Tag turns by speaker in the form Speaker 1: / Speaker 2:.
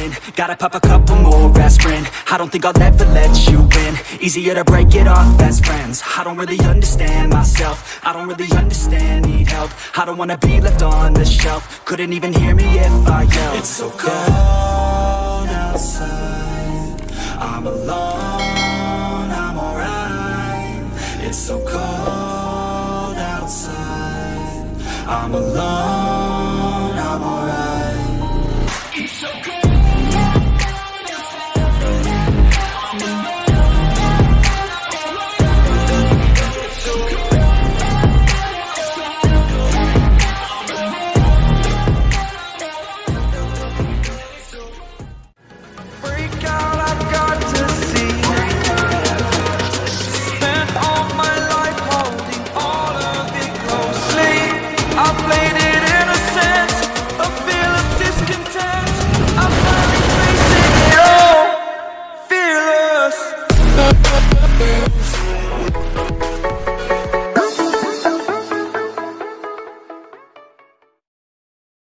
Speaker 1: in. Gotta pop a couple more aspirin. I don't think I'll ever let you in. Easier to break it off best friends. I don't really understand myself. I don't really understand, need help. I don't wanna be left on the shelf. Couldn't even hear me if I yelled. It's so cold outside, I'm alone, I'm alright. It's so cold outside, I'm alone.